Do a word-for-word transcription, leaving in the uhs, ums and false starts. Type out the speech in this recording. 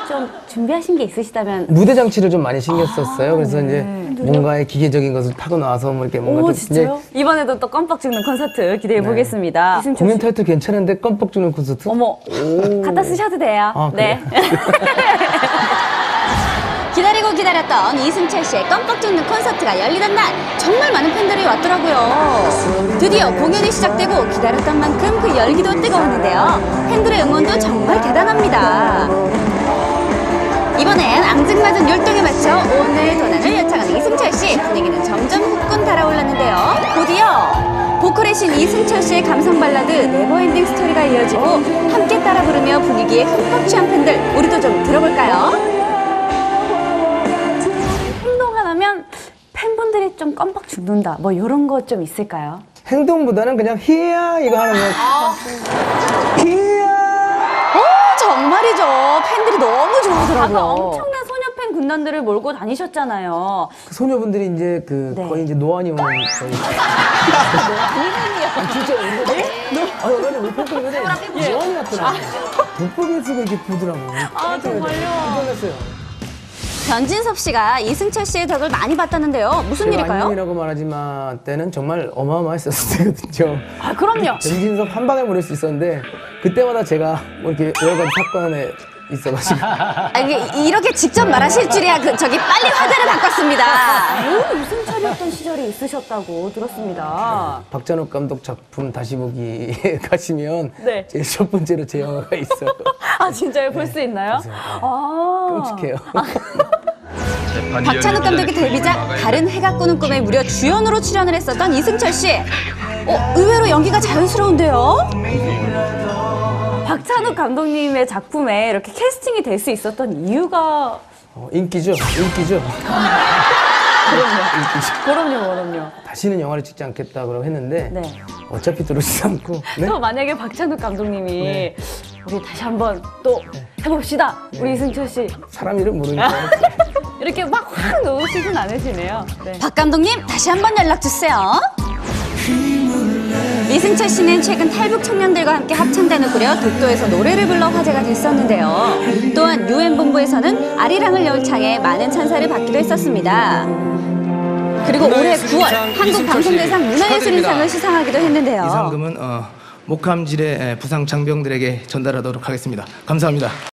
좀 준비하신 게 있으시다면. 무대 장치를 좀 많이 신경 썼어요. 아, 그래서 네. 이제 뭔가의 기계적인 것을 타고 나와서 뭐 이렇게 뭔가 오, 좀 진짜요? 이제 이번에도 또 껌뻑 죽는 콘서트 기대해 네. 보겠습니다. 공연 타이틀 괜찮은데 껌뻑 주는 콘서트? 어머, 갖다 쓰셔도 돼요. 아, 네. 기다리고 기다렸던 이승철 씨의 껌뻑 죽는 콘서트가 열리던 날 정말 많은 팬들이 왔더라고요. 드디어 공연이 시작되고 기다렸던 만큼 그 열기도 뜨거웠는데요. 팬들의 응원도 정말 대단합니다. 이번엔 앙증맞은 율동에 맞춰 오늘 도난을 요청하는 이승철 씨. 분위기는 점점 후끈 달아올랐는데요. 곧이어 보컬의 신 이승철 씨의 감성 발라드 네버엔딩 스토리가 이어지고 함께 따라 부르며 분위기에 흠뻑 취한 팬들, 우리도 좀 들어볼까요? 행동하면 팬분들이 좀 껌뻑 죽는다. 뭐 이런 거 좀 있을까요? 행동보다는 그냥 히야 이거 하는 거. 히야. 어, 정말이죠. 팬들이 너무 좋아하더라고요. 아까 엄청난 소녀팬 군단들을 몰고 다니셨잖아요. 그 소녀분들이 이제 그 네. 거의 이제 노안이 오는 거의. 아, 진짜 우리 네? 아니 원래 우리 팬들이 근데 노안이 왔더라고. 돋보기 쓰고 이렇게 보더라고. 아, 정말요? 놀랐어요. 변진섭 씨가 이승철 씨의 덕을 많이 봤다는데요. 무슨 제가 일일까요? 안녕이라고 말하지만 때는 정말 어마어마했었을 때거든요. 아, 그럼요. 변진섭 한 방에 보낼 수 있었는데 그때마다 제가 뭐 이렇게 여러 가지 사건에 있어가지고 아, 이게 이렇게 직접 말하실 줄이야. 그 저기 빨리 화제를 바꿨습니다. 오, 이승철이었던 시절이 있으셨다고 들었습니다. 박찬욱 감독 작품 다시 보기 가시면 네. 제일 첫 번째로 제 영화가 있어요. 아, 진짜요? 볼 수 있나요? 아. 끔찍해요. 박찬욱 감독의 데뷔작 다른 해가 꾸는 꿈에 무려 주연으로 출연을 했었던 이승철 씨. 어, 의외로 연기가 자연스러운데요? 박찬욱 감독님의 작품에 이렇게 캐스팅이 될 수 있었던 이유가 어, 인기죠, 인기죠. 그럼요, 그럼요. 다시는 영화를 찍지 않겠다 그러고 했는데 네. 어차피 들어오지 않고. 네? 또 만약에 박찬욱 감독님이 네. 우리 다시 한번 또 해봅시다. 우리 이승철 씨 사람 이름 모르니까. 이렇게 막 확 놓으시진 않으시네요. 네. 박 감독님 다시 한번 연락 주세요. 이승철 씨는 최근 탈북 청년들과 함께 합창단을 꾸려 독도에서 노래를 불러 화제가 됐었는데요. 또한 유엔 본부에서는 아리랑을 열창해 많은 찬사를 받기도 했었습니다. 그리고 올해 구월 한국 방송대상 문화예술인상을 시상하기도 했는데요. 이 상금은 어, 목함질의 부상 장병들에게 전달하도록 하겠습니다. 감사합니다.